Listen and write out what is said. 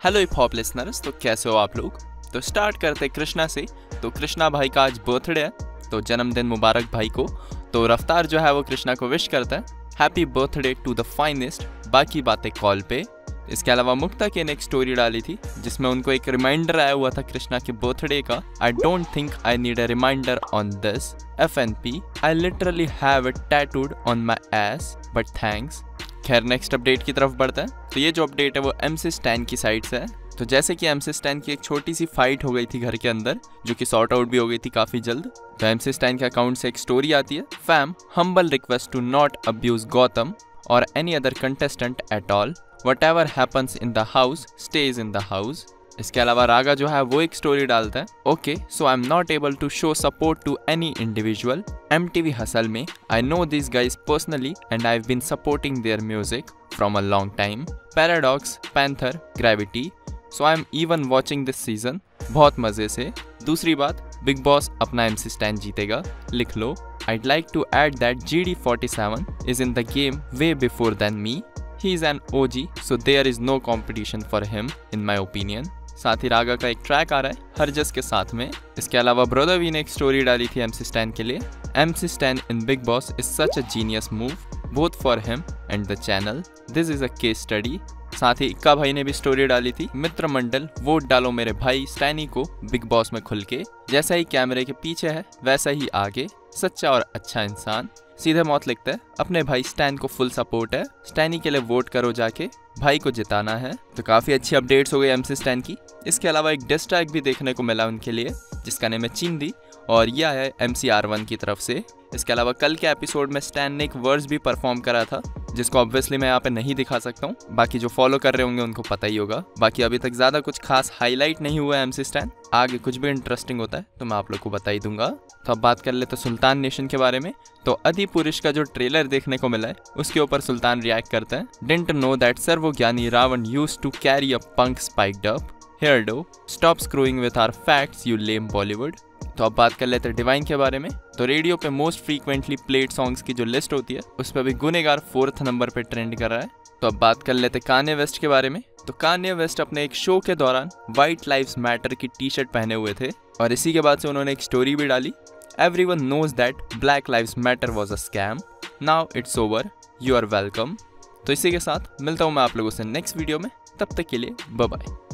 Hello hip hop listeners, तो कैसे हो आप लोग। तो स्टार्ट करते कृष्णा से। तो कृष्णा भाई का आज बर्थडे है, तो जन्मदिन मुबारक भाई को। तो रफ्तार जो है वो कृष्णा को विश करता है happy birthday to the finest, बाकी बातें कॉल पे। इसके अलावा मुक्ता के ने एक स्टोरी डाली थी जिसमें उनको एक रिमाइंडर आया हुआ था कृष्णा के बर्थडे का। I don't think I need a reminder on this FNP, I literally have it tattooed on my ass but thanks. खैर नेक्स्ट अपडेट की तरफ बढ़ता है। तो ये जो अपडेट है वो MC स्टैन की साइड से है। तो जैसे कि MC स्टैन की एक छोटी सी फाइट हो गई थी घर के अंदर, जो कि सॉर्ट आउट भी हो गई थी काफ़ी जल्द। तो MC स्टैन के अकाउंट से एक स्टोरी आती है, fam humble request to not abuse Gautam और any other contestant at all, whatever happens in the house stays in the house। इसके अलावा रागा जो है वो एक स्टोरी डालता है, okay so I am not able to show support to any individual MTV Hustle में। I know this guys personally and I have been supporting their music from a long time. Paradox, Panther, Gravity, so I am even watching this season, बहुत मजे से। दूसरी बात, Bigg Boss अपना MC Stan जीतेगा, लिख लो। I'd like to add that GD47 is in the game way before than me. He is an OG, so there is no competition for him in my opinion। साथ ही रागा का एक track आ रहा है हरजस के साथ में। इसके अलावा ब्रदर वी ने एक स्टोरी डाली थी MC स्टैन के लिए, MC Stan in Bigg Boss is such a genius move both for him and the channel, this is a case study. साथ ही इक्का भाई ने भी स्टोरी डाली थी, मित्र मंडल वोट डालो मेरे भाई स्टैनी को बिग बॉस में खुल के, जैसा ही कैमरे के पीछे है वैसा ही आगे, सच्चा और अच्छा इंसान। सीधे मौत लिखता है, अपने भाई स्टैन को फुल सपोर्ट है, स्टैनी के लिए वोट करो जाके, भाई को जिताना है। तो काफ़ी अच्छी अपडेट्स हो गई MC स्टैन की। इसके अलावा एक डिस ट्रैक भी देखने को मिला उनके लिए जिसका नेम है चिंदी, और यह है MC-R1 की तरफ से। इसके अलावा कल के एपिसोड में स्टैन ने एक वर्स भी परफॉर्म करा था जिसको ऑब्वियसली मैं यहाँ पे नहीं दिखा सकता हूँ, बाकी जो फॉलो कर रहे होंगे उनको पता ही होगा। बाकी अभी तक ज़्यादा कुछ खास हाईलाइट नहीं हुआ है MC स्टैन, आगे कुछ भी इंटरेस्टिंग होता है तो मैं आप लोग को बता ही दूंगा। तो अब बात कर लेते सुल्तान नेशन के बारे में। तो अधिपुरुष का जो ट्रेलर देखने को मिला है उसके ऊपर सुल्तान रिएक्ट करता है, डिडंट नो दैट सर्वज्ञानी Ravan used to carry a punk spiked up hairdo, stop screwing with our facts you lame Bollywood. तो अब बात कर लेते हैं डिवाइन के बारे में। तो रेडियो पे मोस्ट फ्रीक्वेंटली प्लेड सॉन्ग्स की जो लिस्ट होती है उस पर भी गुनेगार 4th नंबर पे ट्रेंड कर रहा है। तो अब बात कर लेते हैं कान्ये वेस्ट के बारे में। तो कान्ये वेस्ट अपने एक शो के दौरान व्हाइट लाइव्स मैटर की टी-शर्ट पहने हुए थे और इसी के बाद से उन्होंने एक स्टोरी भी डाली, everyone knows that Black Lives Matter was a scam, now it's over, you are welcome. तो इसी के साथ मिलता हूँ मैं आप लोगों से नेक्स्ट वीडियो में, तब तक के लिए बाय बाय।